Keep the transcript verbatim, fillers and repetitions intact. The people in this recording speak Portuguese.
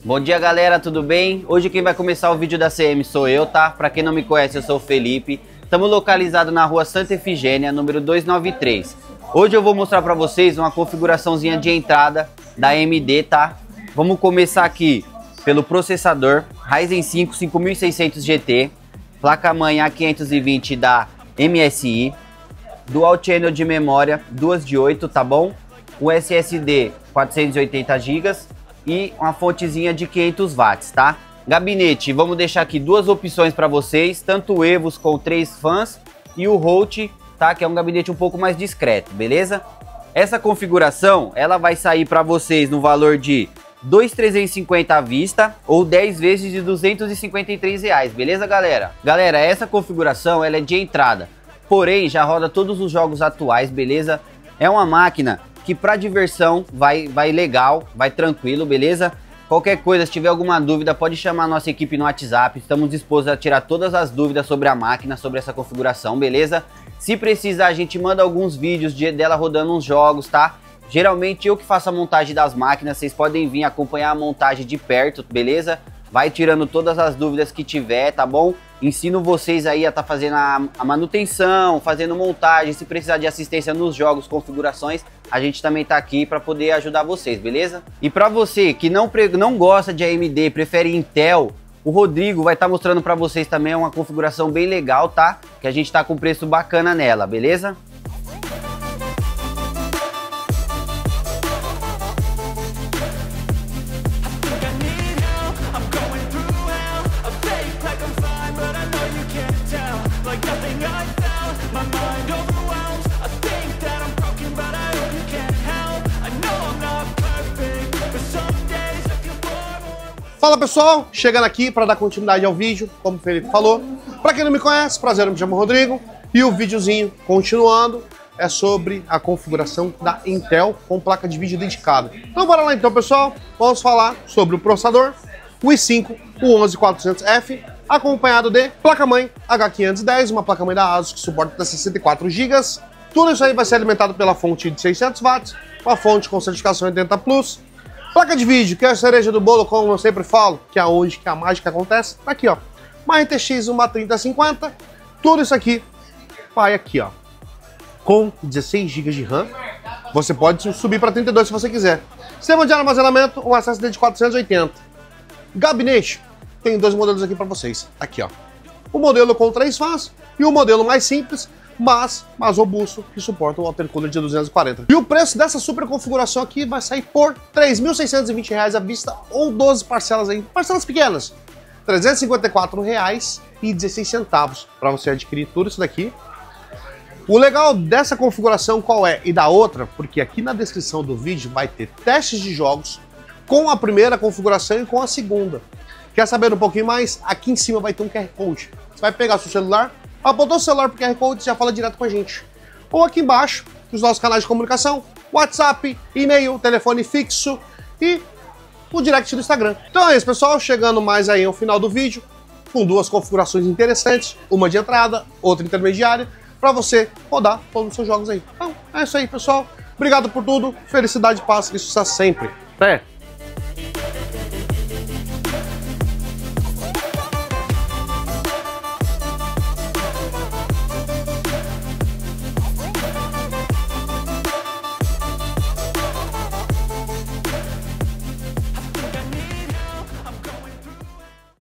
Bom dia, galera, tudo bem? Hoje quem vai começar o vídeo da C M sou eu, tá? Pra quem não me conhece, eu sou o Felipe. Estamos localizados na rua Santa Efigênia, número duzentos e noventa e três. Hoje eu vou mostrar pra vocês uma configuraçãozinha de entrada da A M D, tá? Vamos começar aqui pelo processador Ryzen cinco cinco mil e seiscentos G T, placa-mãe A quinhentos e vinte da M S I, Dual Channel de memória, duas de oito, tá bom? O S S D quatrocentos e oitenta gigas e uma fontezinha de quinhentos watts, tá? Gabinete, vamos deixar aqui duas opções para vocês, tanto o EVOS com três fãs e o Holt, tá? Que é um gabinete um pouco mais discreto, beleza? Essa configuração, ela vai sair para vocês no valor de dois mil trezentos e cinquenta à vista ou dez vezes de duzentos e cinquenta e três reais, beleza, galera? Galera, essa configuração, ela é de entrada, porém já roda todos os jogos atuais, beleza? É uma máquina que para diversão vai, vai legal, vai tranquilo, beleza? Qualquer coisa, se tiver alguma dúvida, pode chamar a nossa equipe no WhatsApp. Estamos dispostos a tirar todas as dúvidas sobre a máquina, sobre essa configuração, beleza? Se precisar, a gente manda alguns vídeos de, dela rodando uns jogos, tá? Geralmente eu que faço a montagem das máquinas, vocês podem vir acompanhar a montagem de perto, beleza? Vai tirando todas as dúvidas que tiver, tá bom? Ensino vocês aí a estar tá fazendo a, a manutenção, fazendo montagem. Se precisar de assistência nos jogos, configurações, a gente também tá aqui para poder ajudar vocês, beleza? E para você que não, não gosta de A M D, prefere Intel, o Rodrigo vai estar tá mostrando para vocês também uma configuração bem legal, tá? Que a gente tá com preço bacana nela, beleza? Fala pessoal, chegando aqui para dar continuidade ao vídeo, como o Felipe falou. Para quem não me conhece, prazer, eu me chamo Rodrigo. E o videozinho continuando é sobre a configuração da Intel com placa de vídeo dedicada. Então bora lá então pessoal, vamos falar sobre o processador, o i cinco, o onze quatrocentos F, acompanhado de placa-mãe H quinhentos e dez, uma placa-mãe da ASUS que suporta até sessenta e quatro gigas. Tudo isso aí vai ser alimentado pela fonte de seiscentos watts, uma fonte com certificação oitenta plus. Placa de vídeo, que é a cereja do bolo, como eu sempre falo, que é onde que a mágica acontece, tá aqui, ó. Uma R T X, uma trinta cinquenta, tudo isso aqui vai aqui, ó. Com dezesseis gigas de RAM, você pode subir para trinta e dois se você quiser. Sistema de armazenamento, um S S D de quatrocentos e oitenta. Gabinete, tem dois modelos aqui para vocês, aqui, ó. O modelo com três fãs e o modelo mais simples, mas mais robusto, que suporta o water cooler de duzentos e quarenta. E o preço dessa super configuração aqui vai sair por três mil seiscentos e vinte reais à vista ou doze parcelas aí, parcelas pequenas. trezentos e cinquenta e quatro reais e dezesseis centavos para você adquirir tudo isso daqui. O legal dessa configuração qual é e da outra, porque aqui na descrição do vídeo vai ter testes de jogos com a primeira configuração e com a segunda. Quer saber um pouquinho mais? Aqui em cima vai ter um Q R Code. Você vai pegar seu celular, apontou o celular pro Q R Code e já fala direto com a gente. Ou aqui embaixo, os nossos canais de comunicação, WhatsApp, e-mail, telefone fixo e o direct do Instagram. Então é isso, pessoal. Chegando mais aí ao final do vídeo, com duas configurações interessantes, uma de entrada, outra intermediária, para você rodar todos os seus jogos aí. Então é isso aí, pessoal. Obrigado por tudo. Felicidade, paz e sucesso sempre. Até!